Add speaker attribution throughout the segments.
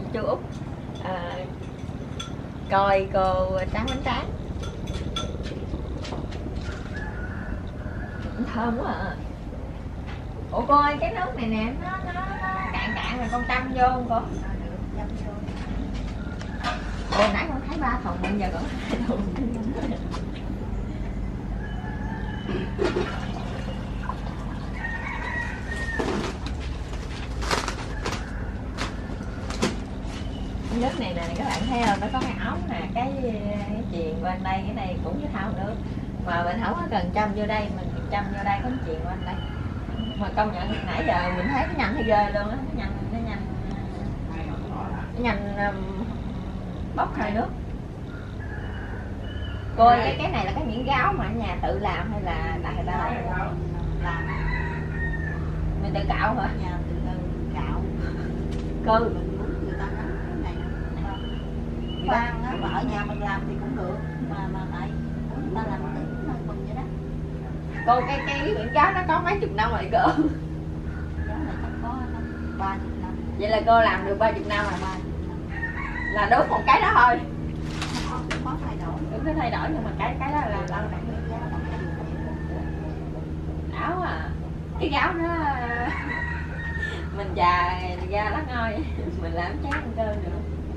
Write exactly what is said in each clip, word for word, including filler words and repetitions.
Speaker 1: chú Út à, coi cô tráng bánh tráng. Thơm quá à. Ủa cô ơi, cái nước này nè nó, nó, nó cạn cạn rồi con chăm vô không cô? Hồi nãy con thấy ba thùng, bây giờ còn hai thùng. Nước này nè các bạn thấy không, nó có cái ống nè, cái, cái chuyền bên đây, cái này cũng như thao nước mà mình không có cần châm vô đây, mình châm vô đây có chuyền bên đây. Mà công nhận nãy giờ mình thấy nó nhanh hay ghê luôn á, nó nhanh, nó nhanh, nó nhanh um, bốc hơi nước. Cô ơi, cái cái này là cái miếng gáo mà ở nhà tự làm hay là là người ta làm? Làm. Mình tự cạo hả?
Speaker 2: Nhà tự cạo.
Speaker 1: Cơ.
Speaker 2: Mình muốn người ta nấu cái này. Khoan á, mà ở nhà mình làm thì cũng được, mà mà tại người ta làm tự nó mình vậy đó.
Speaker 1: Cô cái cái miếng gáo nó có mấy chục năm rồi cơ.
Speaker 2: Gáo này chắc có ba chục năm.
Speaker 1: Vậy là cô làm được ba chục năm rồi mà. Là đúng một cái đó thôi.
Speaker 2: Có thay đổi.
Speaker 1: Đừng có thay đổi nhưng mà cái cái đó là lâu rồi. Áo à. Cái gáo nó mình chà ra lá ngôi mình làm chán ăn cơm được.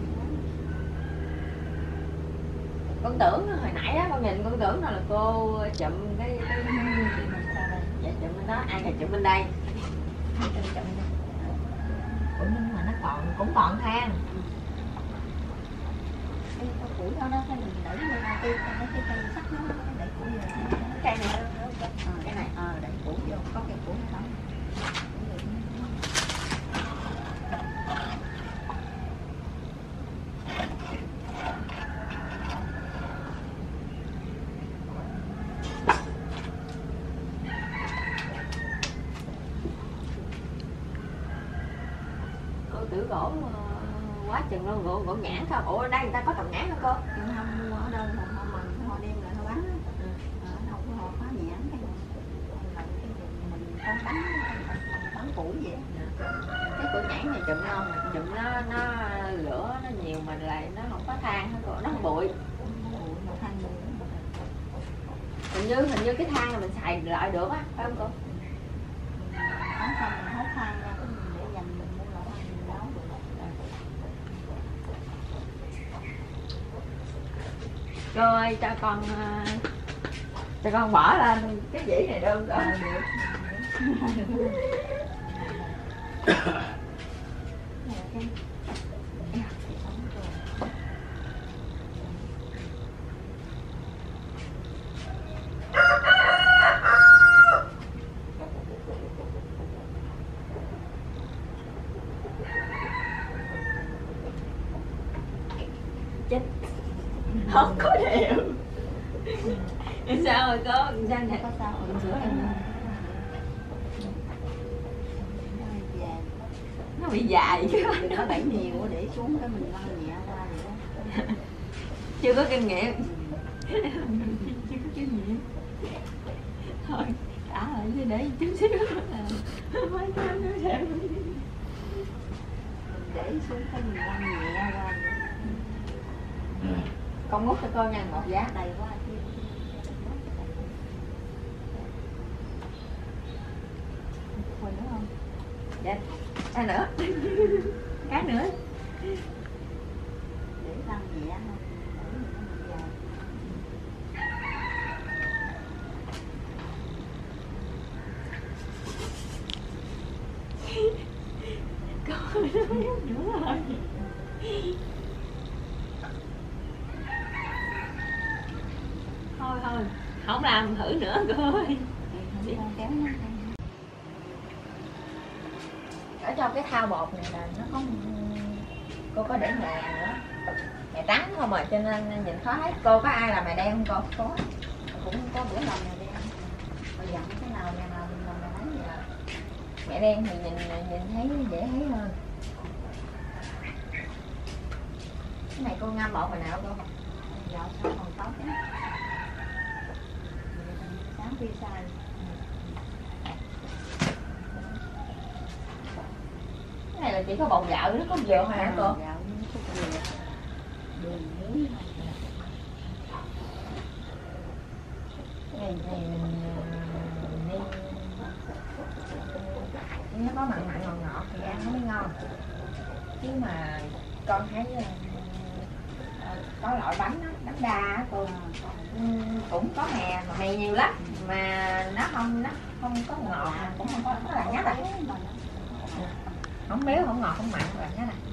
Speaker 1: Con tưởng hồi nãy á, con nhìn con tưởng đâu là cô chụm cái cái dạ chụm bên đó, ai là chụm bên đây. Ủa nhưng mà nó còn cũng còn than.
Speaker 2: Cái củi đó đó cái mình đẩy lên cái cái cái cây sắt nó đẩy củi vô.
Speaker 1: Cây này ờ,
Speaker 2: cái này ờ đẩy củi vô, có cây củi đó.
Speaker 1: Tử gỗ quá chừng luôn, gỗ gỗ nhãn không? Ủa ở đây người ta có trồng nhãn không cô?
Speaker 2: Nhưng không mua ở đâu mà họ mình họ đem lại họ bán á. Ừ. Ở đâu có họ phá nhãn cái là cái mình con bắn bắn củi vậy.
Speaker 1: Cái củi nhãn này chụm ngon mà chụm nó nó lửa nó nhiều mà lại nó không có than hết rồi, nó không bụi.
Speaker 2: Một than bụi.
Speaker 1: Hình như hình như cái than là mình xài lại được á, phải không cô?
Speaker 2: Bán xong mình hốt than ra cái mình để dành mình mua lại than mình nấu được.
Speaker 1: Cô ơi cho con uh, cho con bỏ lên cái dĩ này đơn rồi được. Chết không có điều. Sao rồi cô? Sao nè?
Speaker 2: Có sao ở giữa này
Speaker 1: nó bị dài chứ
Speaker 2: đừng có đẩy nhiều để xuống cái mình lăn nhẹ ra vậy đó.
Speaker 1: Chưa có kinh nghiệm. Chưa có kinh nghiệm. Thôi đã lại chứ để chút xíu mấy cái nữa xem.
Speaker 2: Để xuống cái mình lăn nhẹ ra vậy.
Speaker 1: Con múc cho cô nha, một giá
Speaker 2: đầy quá chứ. Quên nữa không?
Speaker 1: Dạ. Cái nữa. Cái nữa.
Speaker 2: Để lăn nhẹ thôi.
Speaker 1: Cô nó nữa rồi. Thôi thôi, không làm thử nữa cô ơi.
Speaker 2: Kéo nó.
Speaker 1: Ở trong cái thao bột này là nó có cô có để mè nữa, mè trắng không mà cho nên nhìn khó thấy. Cô có ai làm mè đen không cô?
Speaker 2: Có, cũng có bữa làm mè đen. Bây giờ cái nào nhà nào mình làm mè đen vậy à?
Speaker 1: Mẹ đen thì nhìn nhìn thấy dễ thấy hơn. Cái này cô ngâm bột hồi nào cô?
Speaker 2: Giờ sao còn tốt cái sáng phi xài.
Speaker 1: Cái này là chỉ có bột gạo nó có dừa thôi hả cô?
Speaker 2: Gạo đường muối
Speaker 1: Ngày này mình nên nó có mặn mặn ngọt ngọt thì ăn nó mới ngon. Chứ mà con thấy ờ, có loại bánh đó, bánh đa á cô, ừ, cũng có mè mà mè nhiều lắm mà nó không nó không có ngọt, cũng không có, có là nhát à, không béo không ngọt không mặn là nhát à.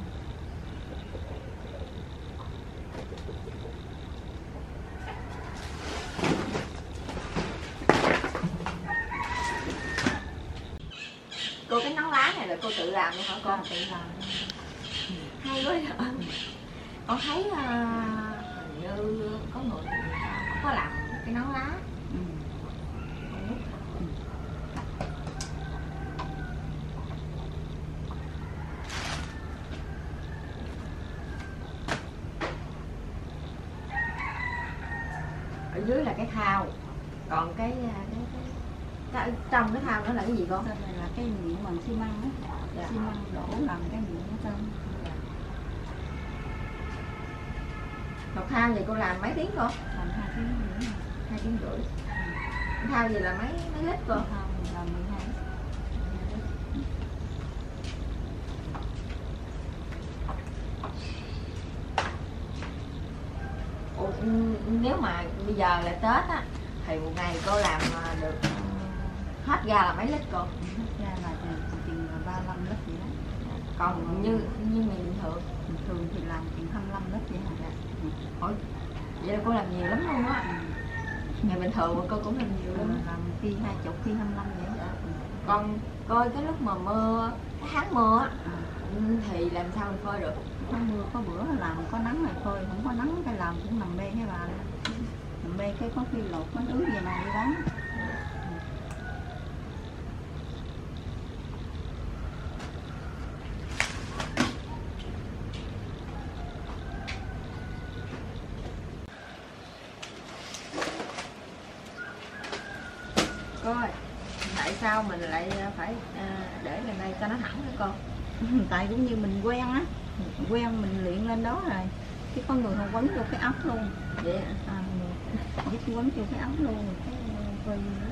Speaker 1: Cô cái nón lá này là cô tự làm luôn hả con?
Speaker 2: tự làm
Speaker 1: Hay quá vậy. Con thấy uh, hình như có người có làm cái nón lá.
Speaker 2: ừ.
Speaker 1: Ở dưới là cái thau, còn cái cái, cái, cái trong cái thau đó là cái gì con?
Speaker 2: Đây là cái miệng bằng xi măng á,
Speaker 1: Dạ.
Speaker 2: xi măng đổ làm cái miệng ở trong.
Speaker 1: Một thau vậy cô làm mấy tiếng con?
Speaker 2: Làm hai tiếng rưỡi.
Speaker 1: Hai tiếng rưỡi. Thau gì là mấy mấy lít con?
Speaker 2: Thau mình làm mười hai.
Speaker 1: Ủa, nếu mà bây giờ là Tết á thì một ngày cô làm được hết ra là mấy lít cô?
Speaker 2: Hết ra là chừng là ba mươi lăm lít vậy đó.
Speaker 1: Còn như như ngày bình thường?
Speaker 2: Bình thường thì làm chừng hai mươi lăm lít vậy hả?
Speaker 1: Ừ. Ủa, vậy là cô làm nhiều lắm luôn á. Ngày bình thường mà cô cũng làm nhiều lắm.
Speaker 2: Làm khi hai chục khi hai mươi lăm vậy đó.
Speaker 1: Còn coi cái lúc mà mưa, cái tháng mưa á,
Speaker 2: Ừ.
Speaker 1: thì làm sao mình phơi được?
Speaker 2: Có mưa có bữa làm có nắng này phơi, không có nắng cái làm cũng nằm bê cái bà nằm bê cái có khi lột có ướt về này đi bán.
Speaker 1: Coi tại sao mình lại phải à, để lên đây cho nó thẳng hả con?
Speaker 2: Tại cũng như mình quen á, quen mình luyện lên đó rồi, chứ có người không quấn vô cái ống luôn.
Speaker 1: Vậy hả?
Speaker 2: À, giúp quấn vô cái ống luôn rồi cái quay nữa.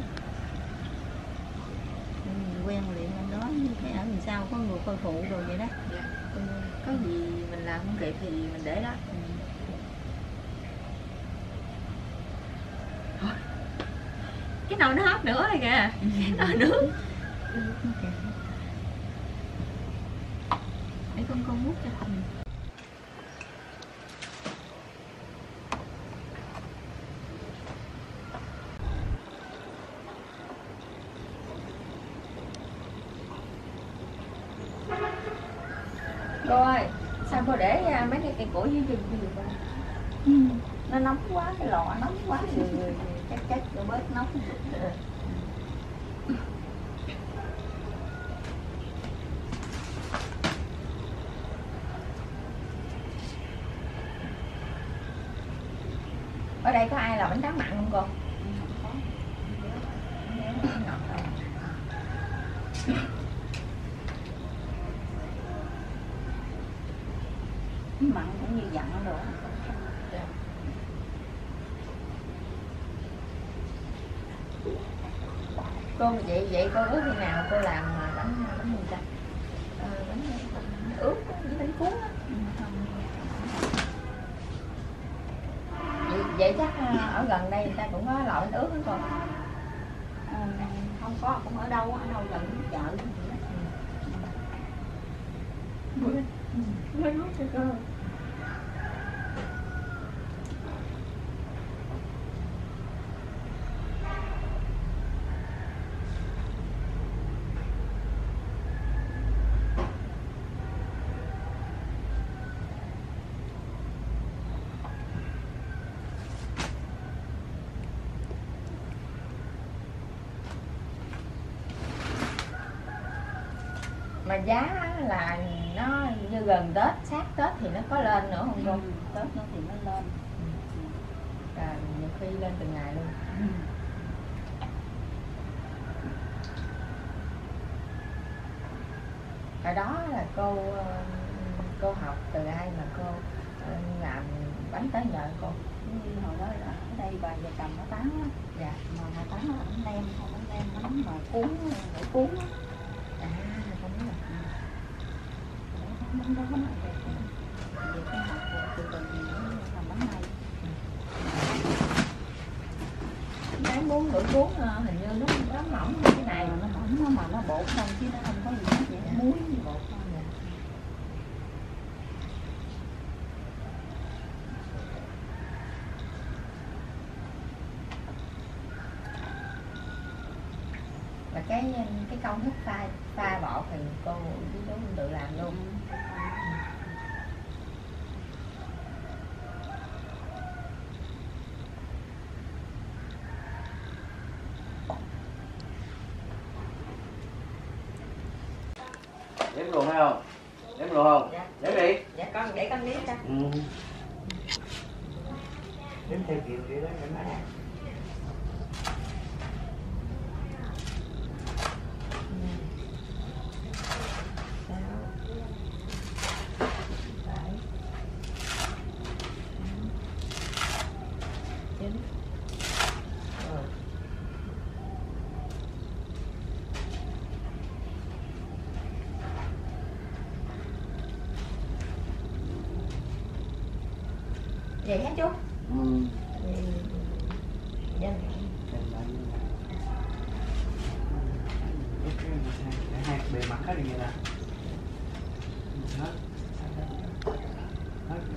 Speaker 2: Mình quen luyện lên đó, cái ở mình sau có người coi phụ rồi vậy đó.
Speaker 1: Dạ. Ừ, có gì mình làm không kịp thì mình để đó.
Speaker 2: Ừ.
Speaker 1: Cái nồi nó hấp nữa rồi kìa. Cái nồi nước.
Speaker 2: Okay. Để con con mút cho thành.
Speaker 1: Cô ơi, sao cô để à, mấy cái cây củi dưới chân cái gì con?
Speaker 2: Ừ. Nó nóng quá, cái lò nóng quá rồi, rồi, rồi chắc chắc rồi bớt nóng.
Speaker 1: Ở đây có ai làm bánh tráng mặn không cô?
Speaker 2: Mặn cũng như dặn rồi.
Speaker 1: Cô vậy vậy cô ước khi nào cô làm mà bánh bánh gì ta? Ờ, bánh, bánh ướt với bánh cuốn á. Vậy, vậy chắc à, ở gần đây người ta cũng có loại bánh ướt đó cô.
Speaker 2: À, không có, cũng ở đâu, ở đâu gần chợ.
Speaker 1: Mới nuốt cho cô. Mà giá là nó như gần Tết, sát Tết thì nó có lên nữa không cô?
Speaker 2: Ừ, Tết nữa thì nó lên.
Speaker 1: À, nhiều khi lên từng ngày luôn.
Speaker 2: Ừ.
Speaker 1: Hồi đó là cô cô học từ ai? đây mà cô ờ, làm bánh tới giờ cô?
Speaker 2: Như hồi đó là ở đây bà vợ chồng nó tán á,
Speaker 1: Dạ.
Speaker 2: mà mà tán là bánh nem, không bánh nem bánh mà cuốn, để cuốn á.
Speaker 1: À, không biết là
Speaker 2: Bánh đó bánh này đẹp lắm. Về cái học của từ từ thì nó làm bánh này.
Speaker 1: cái bún đuổi cuốn ờ, hình như nó nó mỏng như cái này.
Speaker 2: Mà nó mỏng nó mà nó bột không chứ nó không có gì hết vậy, muối với bột thôi.
Speaker 1: Dạ. Và cái cái công thức pha pha bột thì cô với chú tự làm luôn.
Speaker 3: Đếm luôn phải không? Đếm luôn không?
Speaker 1: Dạ.
Speaker 3: Đếm đi.
Speaker 1: Dạ con để con đếm cho.
Speaker 3: Ừ. Đếm theo kiểu vậy đó em nói.
Speaker 1: Vậy hả chú?
Speaker 3: Ừ.
Speaker 1: Vậy dân
Speaker 3: Hai bề mặt hết như nè. Hết. Hết.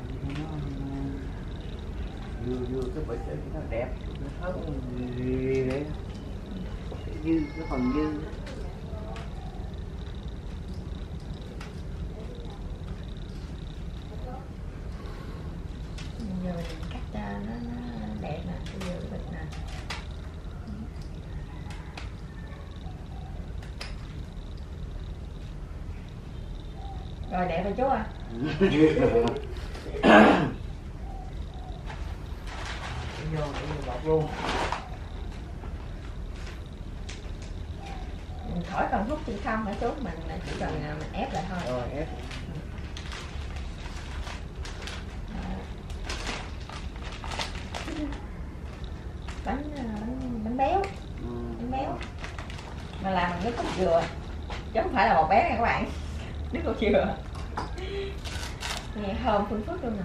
Speaker 3: Vừa vừa cái bể cái nó đẹp, nó hết để dư cái phần dư.
Speaker 1: giờ mình cắt cho nó, nó đẹp nè, bây giờ bịch nè. Rồi đẹp rồi chú à.
Speaker 3: Vô bọc luôn.
Speaker 1: Mình khỏi cần hút gì không hả chú, mình chỉ cần mình ép lại thôi.
Speaker 3: Rồi ép.
Speaker 1: Bánh bánh bánh béo,
Speaker 3: Ừ.
Speaker 1: bánh béo mà làm bằng cái cốt dừa chứ không phải là bột béo nha các bạn, nước cốt dừa nghe thơm phun phức luôn nè.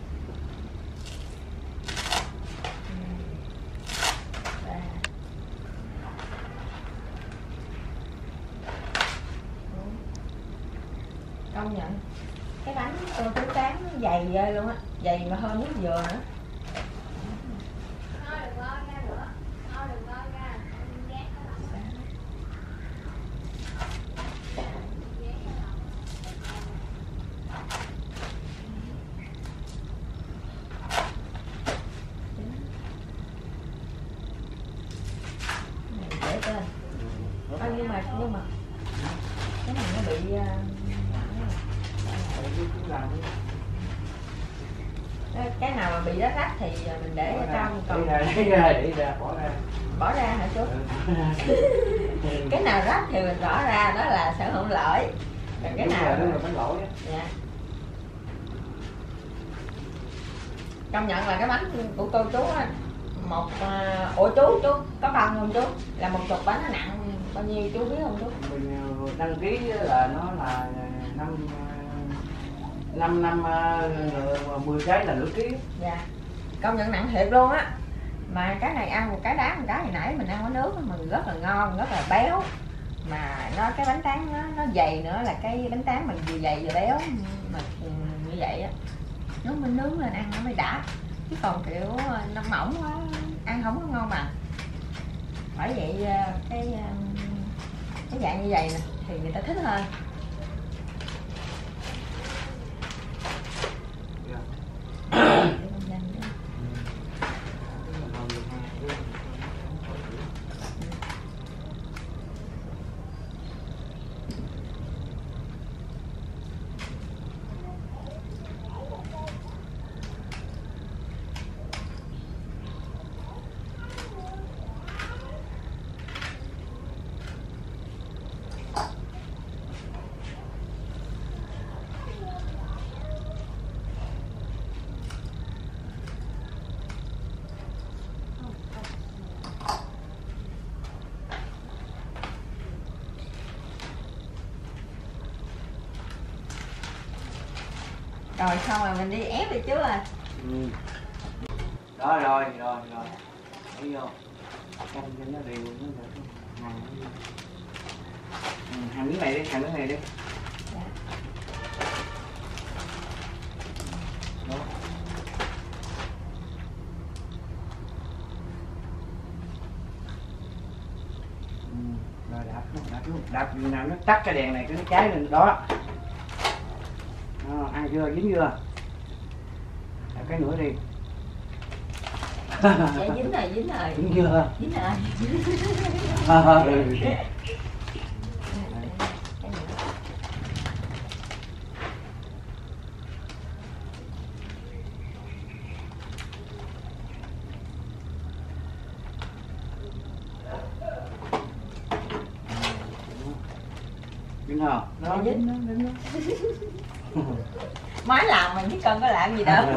Speaker 1: Công nhận cái bánh tô trứng tráng nó dày ghê luôn á, dày mà hơn nước dừa nữa. Để trên. À, nhưng mà nhưng mà cái này nó bị uh, cái nào mà bị rách rách thì mình để ở trong, còn
Speaker 3: để ra để ra để ra bỏ ra
Speaker 1: bỏ ra hả chú? Cái nào rách thì mình bỏ ra, đó là sở hữu lỗi. Còn cái nào
Speaker 3: đó là bánh lỗi á.
Speaker 1: dạ. Công nhận là cái bánh của cô chú á, một uh, ủa chú chú có bằng không chú? Là một chục bánh nó nặng bao nhiêu chú biết không chú?
Speaker 3: Mình đăng ký là nó là năm năm năm mười cái là nửa ký.
Speaker 1: Dạ. Công nhận nặng thiệt luôn á. Mà cái này ăn một cái đá một cái hồi nãy mình ăn có nước mình rất là ngon, rất là béo. Mà nó cái bánh tráng nó nó dày nữa, là cái bánh tráng mình vừa dày vừa béo mà như vậy á. Nó mình nướng lên ăn nó mới đã. Chứ còn kiểu nó mỏng quá ăn không có ngon mà. Bởi vậy cái cái dạng như vậy nè thì người ta thích hơn. Rồi xong rồi mình đi ép đi chú ơi.
Speaker 3: Ừ. Đó rồi rồi rồi thấy vô canh cho nó đều nó được hàng ừ, hàng miếng này đi, hàng miếng này đi.
Speaker 1: Dạ.
Speaker 3: Đó. Ừ, rồi đạp luôn, đạp luôn, đạp gì nào nó tắt cái đèn này cái nó cháy lên đó. Đó, ăn chưa, dính chưa? Đạp cái nữa đi.
Speaker 1: Dạ dính rồi, dính rồi.
Speaker 3: Dính chưa?
Speaker 1: Dính rồi.
Speaker 3: Ừ. Dính không?
Speaker 1: Đó, dính
Speaker 3: nó, dính nó.
Speaker 1: Mới làm mà chứ cần có làm gì đâu.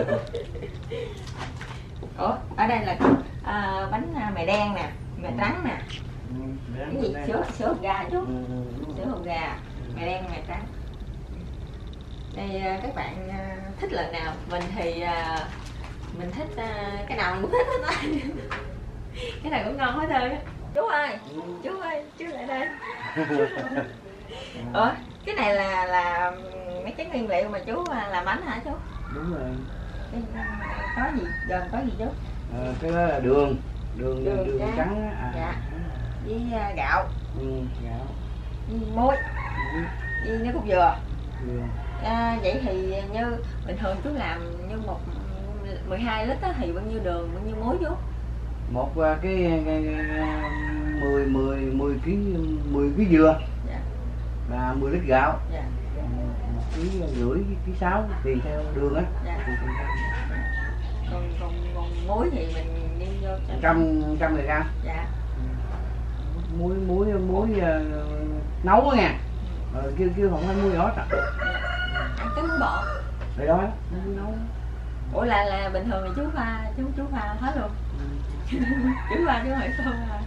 Speaker 1: Ủa, ở đây là à, bánh mè đen nè, mè trắng nè.
Speaker 3: Ừ,
Speaker 1: Cái gì? Sữa, sữa hột gà chú.
Speaker 3: ừ, ừ,
Speaker 1: Sữa hột gà, mè đen, mè trắng. Đây các bạn thích lần nào? Mình thì mình thích cái nào mình cũng thích hết á. Cái này cũng ngon hết trơn á. Chú ơi, chú ơi, chú lại đây. Ủa, cái này là là mấy cái nguyên liệu mà chú làm bánh hả chú?
Speaker 3: đúng rồi.
Speaker 1: Cái, có gì gồm có gì chú?
Speaker 3: Ờ, cái đó là đường đường đường, đường
Speaker 1: dạ.
Speaker 3: trắng á. À.
Speaker 1: Dạ. Với uh, gạo.
Speaker 3: Ừ, gạo.
Speaker 1: Với muối.
Speaker 3: Ừ.
Speaker 1: Với nước cốt dừa.
Speaker 3: Ừ.
Speaker 1: À, vậy thì như bình thường chú làm như một mười hai lít á, thì bao nhiêu đường, bao nhiêu muối chú?
Speaker 3: Một cái, cái, cái, cái mười mười mười ký mười ký dừa.
Speaker 1: Dạ.
Speaker 3: Và mười lít gạo.
Speaker 1: Dạ.
Speaker 3: Một ký rưỡi ký sáu tùy theo đường á.
Speaker 1: Dạ. Còn, còn, còn muối thì mình đi vô
Speaker 3: trăm trăm gram.
Speaker 1: dạ.
Speaker 3: muối muối muối uh, nấu á nha. Rồi kêu kêu không phải muối đó à.
Speaker 1: Dạ. Ăn cái muối bột.
Speaker 3: Rồi đó muối nấu.
Speaker 1: Ủa là là bình thường thì chú pha chú chú pha hết luôn. Ừ. Chú pha chú hỏi không à.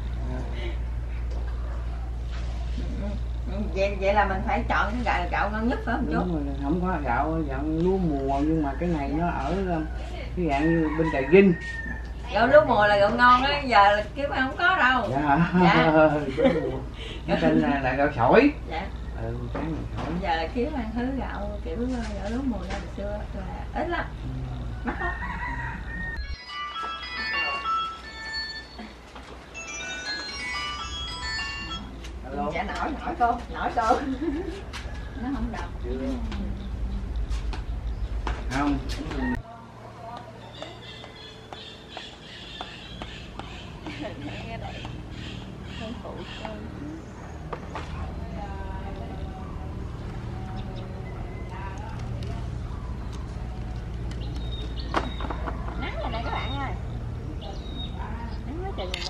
Speaker 1: Ừ. Vậy, vậy là mình phải chọn cái gạo, gạo ngon nhất phải không chú?
Speaker 3: Đúng rồi, không có gạo dạng lúa mùa nhưng mà cái này nó ở cái dạng như bên Trà Vinh.
Speaker 1: Gạo lúa mùa là gạo ngon á, giờ là kiếm ăn không có đâu.
Speaker 3: Dạ hả?
Speaker 1: Dạ.
Speaker 3: Nó tên là, là gạo sỏi.
Speaker 1: Dạ.
Speaker 3: Ừ, cái gạo sỏi.
Speaker 1: Giờ là kiếm ăn thứ gạo kiểu gạo lúa mùa ra hồi xưa là ít lắm, mắc lắm. Chả nổi nổi cô, nổi cô. Nó không đập.
Speaker 3: Không.
Speaker 1: Nắng rồi nè các bạn ơi. Nắng quá trời nè.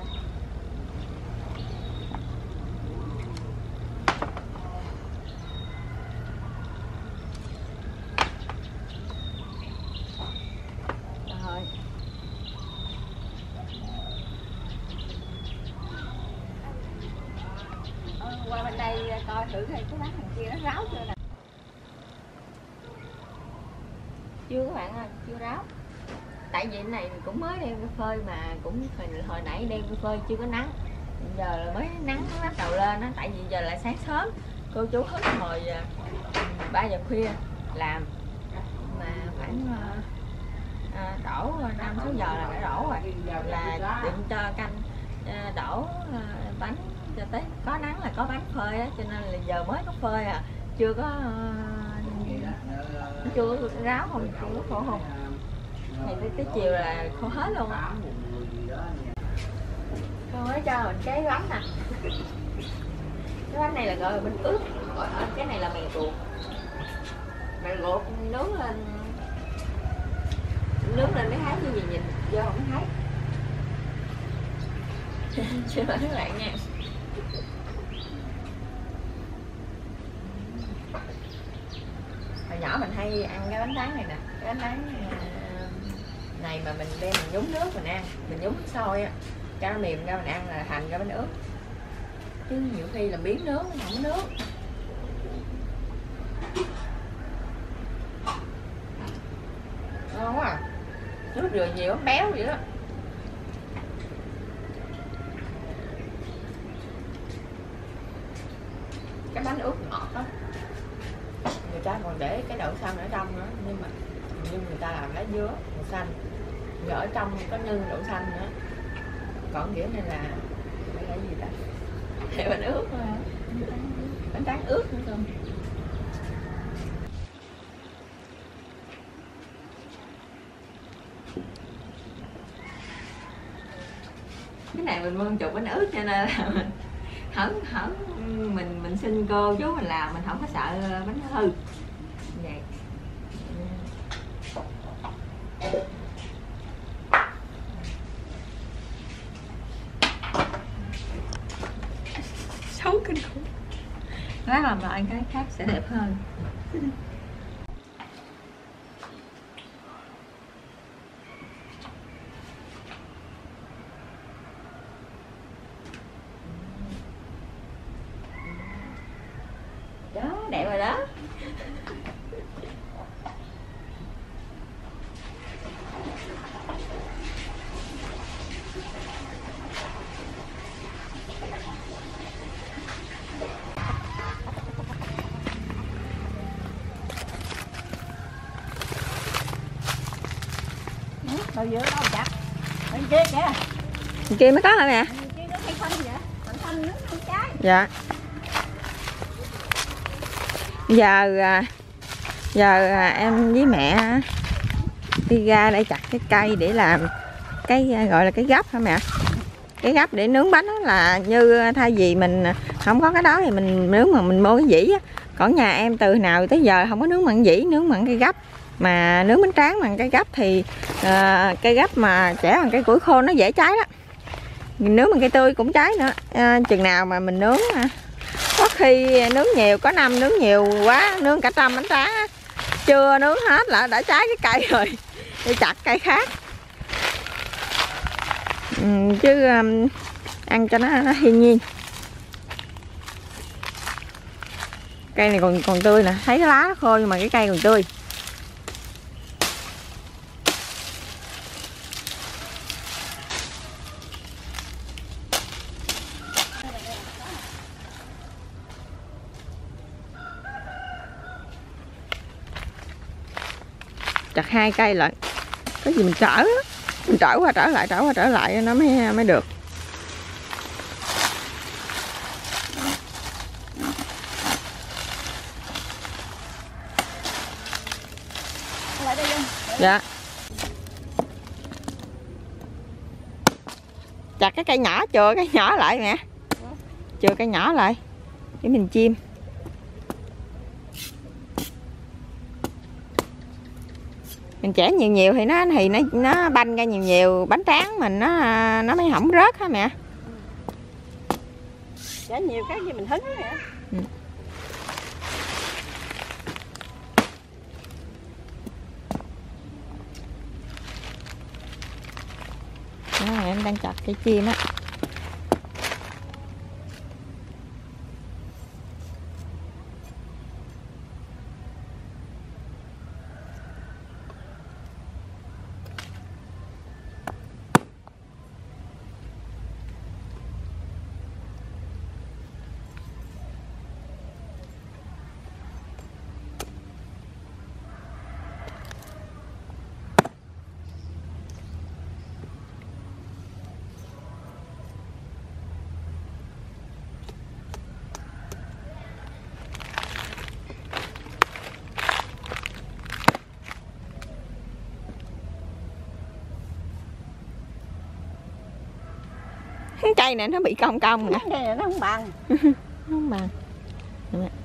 Speaker 1: Rồi. Ờ, qua bên đây coi thử coi cái bán thằng kia nó ráo chưa nè. Chưa các bạn ơi, chưa ráo. Tại vì cái này cũng mới đem cái phơi mà cũng hồi, hồi nãy đem cái phơi chưa có nắng. Giờ là mới nắng nó bắt đầu lên á, tại vì giờ là sáng sớm. Cô chú thức hồi ba giờ khuya làm mà khoảng à, đổ năm sáu giờ là đã đổ rồi, là định cho canh à, đổ à, bánh cho tới có nắng là có bánh phơi á, cho nên là giờ mới có phơi à, chưa có uh, chưa có ráo không, chưa có khô không, thì tới, tới chiều là khô hết luôn á. Cô mới cho mình cái bánh nè, cái bánh này là gọi là bánh ướt, gọi cái này là mè ruột, mè ruột nướng lên nướng lên mới thấy như gì, nhìn vô không thấy. Xin lỗi các bạn nha. Hồi nhỏ mình hay ăn cái bánh tráng này nè, cái bánh tráng này mà mình đem mình nhúng nước mình ăn, mình nhúng nước sôi á cho nó mềm ra mình ăn là thành cái bánh ướt, chứ nhiều khi là biến nước không có nước. ngon quá à. Nước dừa nhiều béo vậy đó. Cái bánh ướt ngọt đó, người ta còn để cái đậu xanh ở trong nữa, nhưng mà như người ta làm lá dứa màu xanh, rồi ở trong có nhân đậu xanh nữa, còn kiểu này là phải là gì ta? Thì bánh ướt thôi, bánh tráng ướt nữa không? Cái này mình mua chục bánh ướt cho nên là mình không không mình mình xin cô chú mình làm mình không có sợ bánh nó hư vậy. Xấu kinh khủng. Lát làm lại cái khác sẽ đẹp hơn. Đó, đẹp rồi đó.
Speaker 2: Đậu dứa đâu chặt. Bên kia kìa.
Speaker 1: Bên kia mới có hả mẹ?
Speaker 2: Bên kia nó hay xanh vậy. Còn xanh nước không trái.
Speaker 1: Dạ. Giờ giờ em với mẹ đi ra đây chặt cái cây để làm cái gọi là cái gấp hả mẹ? Cái gấp để nướng bánh đó, là như thay vì mình không có cái đó thì mình nướng mà mình mua cái dĩ á. Còn nhà em từ nào tới giờ không có nướng bằng dĩ, nướng bằng cây gấp. Mà nướng bánh tráng bằng cây gấp thì uh, cây gấp mà chẻ bằng cây củi khô nó dễ cháy đó. Mình nướng bằng cây tươi cũng cháy nữa. Uh, chừng nào mà mình nướng uh, có khi nướng nhiều, có năm nướng nhiều quá, nướng cả trăm bánh tráng á, chưa nướng hết là đã cháy cái cây rồi, đi chặt cây khác. Ừ, chứ um, ăn cho nó, nó thiên nhiên. Cây này còn còn tươi nè, thấy cái lá nó khô nhưng mà cái cây còn tươi. Chặt hai cây lại, cái gì mình trở mình trở qua trở lại trở qua trở lại nó mới mới được. Dạ. Chặt cái cây nhỏ, chừa cái nhỏ lại mẹ, chừa cây nhỏ lại để mình chiên. Mình chẻ nhiều nhiều thì nó thì nó nó banh ra nhiều nhiều, bánh tráng mình nó nó mới không rớt hả mẹ?
Speaker 2: Chẻ nhiều cái gì mình hứng vậy. Ừ.
Speaker 1: Đó, em đang chặt cây chim á. Cây này nó bị cong cong nè.
Speaker 2: Cây này nó không bằng.
Speaker 1: Không bằng. Đúng rồi.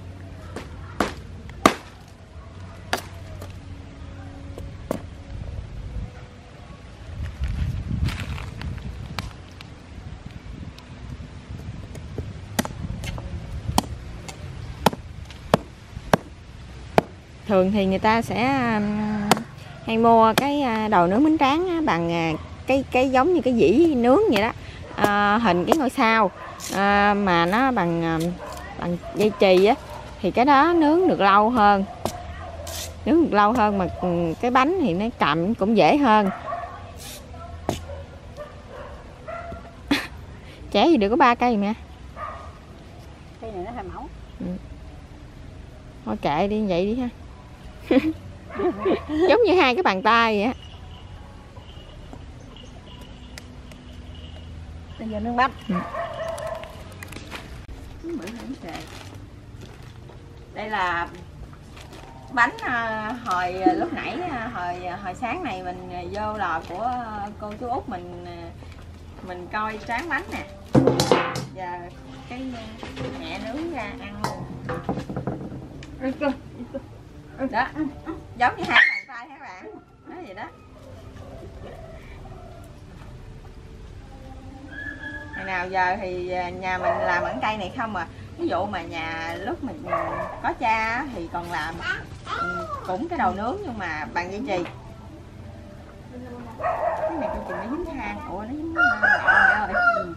Speaker 1: Thường thì người ta sẽ hay mua cái đầu nướng bánh tráng bằng cái cái giống như cái dĩ nướng vậy đó, à, hình cái ngôi sao, à, mà nó bằng bằng dây chì á, thì cái đó nướng được lâu hơn. nướng lâu hơn mà cái bánh thì nó cầm cũng dễ hơn. Trẻ gì được có ba cây mẹ.
Speaker 2: Cây này nó hơi mỏng.
Speaker 1: Ừ. Thôi kệ đi vậy đi ha. Giống như hai cái bàn tay vậy á.
Speaker 2: Bây giờ nướng bắp.
Speaker 1: Ừ.
Speaker 2: Đây là bánh hồi lúc nãy hồi hồi sáng này mình vô lò của cô chú Út mình mình coi tráng bánh nè. Giờ cái mẹ nướng ra ăn luôn. Đó, giống như hai bàn tay các bạn. Nói vậy đó. Ngày nào giờ thì nhà mình làm ăn cây này không à. Ví dụ mà nhà lúc mình có cha thì còn làm cũng cái đầu nướng nhưng mà bằng dây chì. Cái này coi chừng nó dính than. Ủa nó dính than mẹ ơi. Ừ.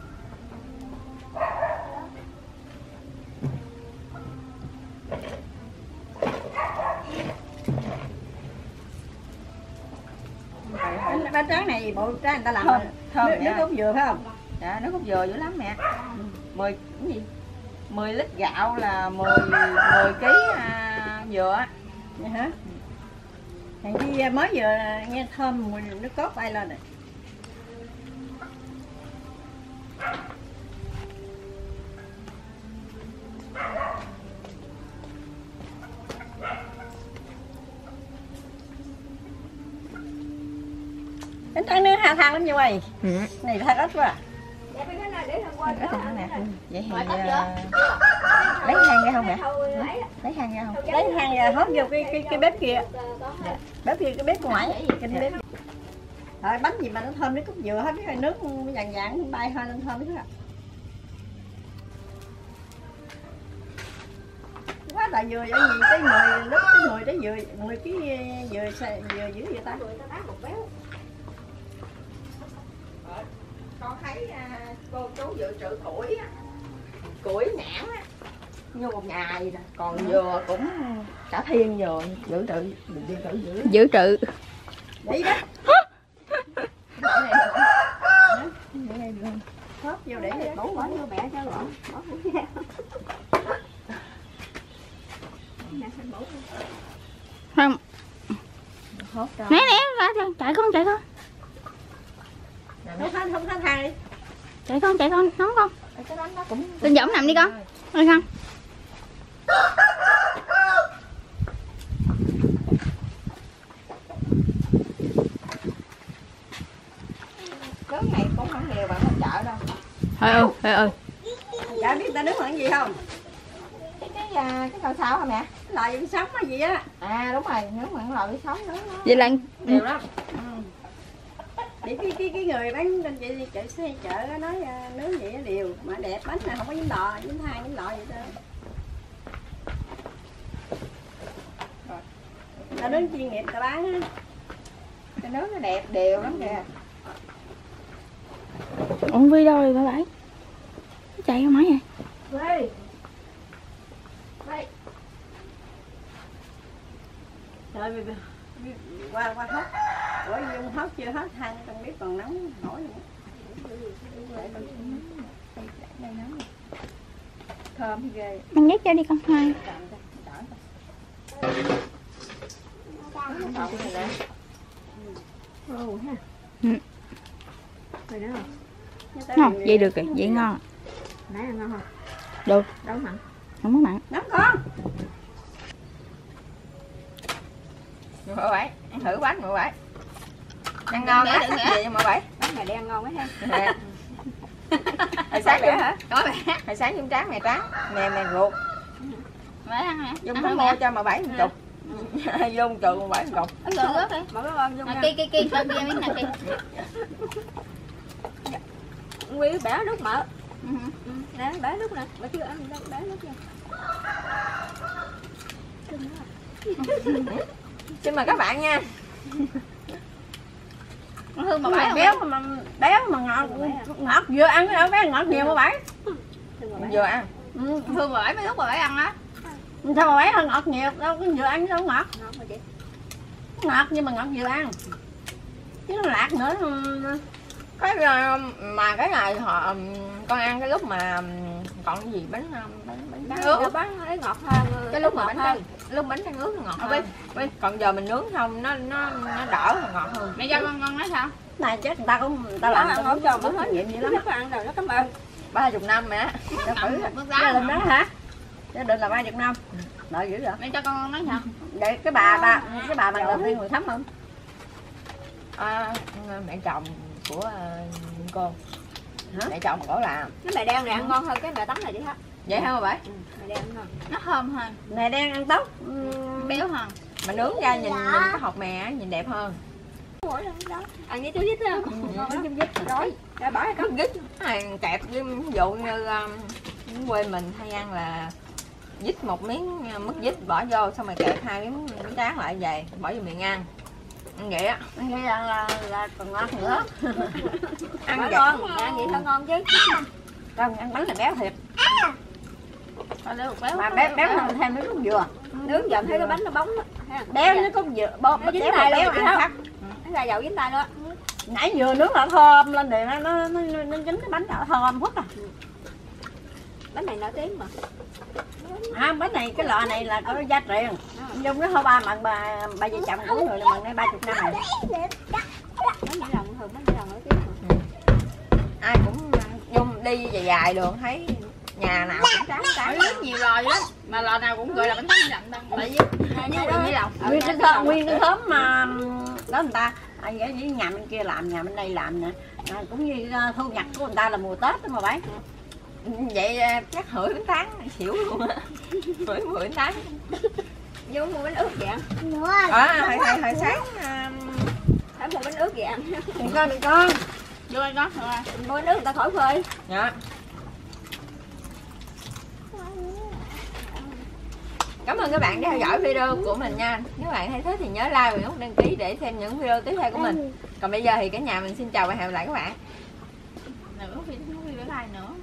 Speaker 2: Bánh tráng này bộ tráng người ta làm thơm, thơm nước, nước cốt dừa phải không? Dạ, nước cốt dừa dữ lắm mẹ. mười cái gì? mười lít gạo là mười mười ký à, dừa. Vậy hả? Thằng chi mới vừa nghe thơm mùi nước cốt bay lên rồi. Bánh tráng nướng hai than lắm như vậy. Ừ. Này than ít quá à. Ít than nè. Vậy thì uh, lấy than ra không mẹ? Lấy than ra không? Lấy than ra hốt vô cái cái cái bếp kia. Dạ. Bếp kia cái bếp ngoài. Cái bếp. Rồi bánh gì mà nó thơm nước cốt dừa hết, cái nước vàng vàng bay hơi lên thơm nữa. Quá là dừa vậy gì tới mười lúc tới mười tới dừa mười cái dừa dừa dữ vậy ta. Con thấy cô chú dự trữ củi á, củi nhãn á, như một nhà vậy nè, còn dừa cũng cả thiên dừa dự trữ, dự trữ dữ.
Speaker 1: Dự trữ.
Speaker 2: Đấy đó. Để đây luôn. Hốt vô để bổ bỏ vô mẹ cho gọn, bỏ vô ra.
Speaker 1: Không. Né né ra chạy con chạy con.
Speaker 2: Không không không không thang đi.
Speaker 1: Chạy con chạy con nóng con. Tinh Dõng nằm đi con. Ơi không.
Speaker 2: Nướng này cũng không nhiều bằng trong chợ đâu.
Speaker 1: Thôi ơi, thôi ơi.
Speaker 2: Chợ biết ta nướng bằng gì không? Cái cái cái xào xào hả mẹ? Cái lò vi sống hay gì á? À đúng rồi, nướng bằng lò vi sống nướng nó.
Speaker 1: Vậy là
Speaker 2: Nhiều lắm. Ừ. Vậy cái cái cái người bán trên chị chợ xe chợ nói uh, nướng vậy đều mà đẹp, bánh này không có dính lò, dính than dính lò vậy đó. Rồi. Ta nướng chuyên nghiệp ta bán á. Ta nướng nó đẹp đều lắm kìa.
Speaker 1: Ủa Vi đâu rồi bà bảy? Chạy không mấy vậy?
Speaker 2: Vi. Vi. Trời ơi, qua qua hốt. Ủa Dung hốt chưa hết than trong bếp còn nóng nổi nữa. Thơm ghê.
Speaker 1: Ăn nhét cho đi con hai.
Speaker 2: Ồ ha.
Speaker 1: Ừ.
Speaker 2: Rồi đó.
Speaker 1: Ngon, vậy được rồi, vậy ngon.
Speaker 2: Nãy ăn ngon không?
Speaker 1: Được.
Speaker 2: Đâu mặn.
Speaker 1: Không có mặn.
Speaker 2: Nóng con. Mười bảy, ăn thử bánh mười bảy. Ăn ngon á, gì vậy mười bảy? Bánh này đi ăn ngon quá ha. Hồi sáng vậy hả? Có mẹ. Hồi sáng Dung tráng mè tráng, mè mè ruột.
Speaker 1: Mẹ ăn hả?
Speaker 2: Dung có mua cho mười bảy một chục. Dung trừ mười bảy một chục.
Speaker 1: Ăn được rớt đi.
Speaker 2: Mà có ngon Dung.
Speaker 1: Kia kia kia kia miếng này kia.
Speaker 2: Quy bẻ nước mỡ. Nè, bẻ nước nè, bà chưa ăn đâu, bẻ nước nha. Xin mời các bạn nha.
Speaker 1: Hương mà bảy
Speaker 2: béo mà béo mà ngọt ngọt vừa ăn cái đâu bé ngọt nhiều mà bảy. Vừa ăn.
Speaker 1: Hương mà bảy mấy lúc mà bảy ăn á.
Speaker 2: Sao mà bảy hơn ngọt nhiều đâu có vừa ăn đâu ngọt. Ngọt nhưng mà ngọt vừa ăn. Chứ nó lạc nữa.
Speaker 1: Cái mà cái này họ con ăn cái lúc mà còn cái gì bánh bánh bánh tráng ướt,
Speaker 2: bánh nó ngọt hơn.
Speaker 1: cái lúc mà bánh tráng lúc bánh tráng ướt ngọt hơn. Còn giờ mình nướng không nó nó nó đỡ ngọt hơn.
Speaker 4: Mẹ cho con con nói sao?
Speaker 2: Này chắc người ta cũng người ta làm không cho có hết nghiệm gì lắm. Ăn rồi nó cảm ơn.
Speaker 1: Ba chục năm mẹ.
Speaker 2: Cho thử gia đình đó hả? Gia đình là ba chục năm. Đợi dữ rồi.
Speaker 4: Mẹ cho con nói sao?
Speaker 2: Vậy cái bà ba cái bà bằng đầu tiên người thấm không?
Speaker 1: À, mẹ chồng của uh, cô.
Speaker 2: Hả?
Speaker 1: Mẹ chồng cổ làm.
Speaker 2: Cái mè đen này ăn ngon hơn cái mè tấm này đi ha.
Speaker 1: Vậy hả bà?
Speaker 2: Ừ, mè đen ăn ngon.
Speaker 4: Nó thơm hơn,
Speaker 2: Mè đen ăn tốt,
Speaker 4: béo hơn.
Speaker 1: Mà nướng ra nhìn nhìn cái hột mè nhìn đẹp hơn.
Speaker 2: Ăn với chú vít không? Ngon lắm. Chú vít rồi. Đã bỏ
Speaker 1: Có vít này kẹp với ví dụ như um, quê mình hay ăn là vít một miếng mứt vít bỏ vô xong rồi kẹp hai miếng miếng tráng lại về bỏ vô miệng ăn. Ăn vậy á.
Speaker 2: ăn vậy là, là, là còn ngon nữa.
Speaker 1: Ăn
Speaker 2: Ăn
Speaker 1: vậy.
Speaker 2: ngon, ăn vậy sao ngon chứ. Không, ăn bánh là béo thiệt. Mà béo béo hơn thêm nước cốt dừa. Nướng giờ thấy cái bánh nó bóng á. Béo nước cốt dừa, bó béo béo béo ăn khác. Nó ra dầu dính tay nữa. Nãy vừa nướng là thơm lên thì nó nó nó, nó dính cái bánh đã thơm phức à. Bánh này nổi tiếng mà. À, bánh này cái lọ này là có giá tiền. Dung nó thôi ba mặn bà bà vợ chồng cũng người mặn đây ba chục năm rồi. Bánh này lòng thường bánh này lòng nổi tiếng mà.
Speaker 1: Ai cũng Dung đi dài dài đường thấy nhà nào cũng tráng tráng.
Speaker 4: Rất nhiều lò lắm, mà lò nào cũng gọi là bánh tráng lạnh đâu. Tại vì như vậy lòng.
Speaker 2: Nguyên cái thơm, nguyên cái thớm mà đó người ta à, với nhà bên kia làm, nhà bên đây làm nè. À, cũng như thu nhập của người ta là mùa Tết đó mà bác.
Speaker 1: Vậy chắc hửi bánh tráng xỉu luôn á. Hửi mười bánh tráng.
Speaker 2: Vô mua bánh ướt vậy.
Speaker 1: À, hồi, hồi, hồi sáng um,
Speaker 2: Phải mua bánh ướt vậy anh. Đừng con, đừng con.
Speaker 4: Vô đây có rồi.
Speaker 2: Mua bánh ướt người ta khỏi phơi.
Speaker 1: dạ. Cảm ơn các bạn đã theo dõi video của mình nha. Nếu bạn thấy thích thì nhớ like và nút đăng ký để xem những video tiếp theo của mình. Còn bây giờ thì cả nhà mình xin chào và hẹn gặp lại các bạn.
Speaker 4: Nữa, video lại nữa.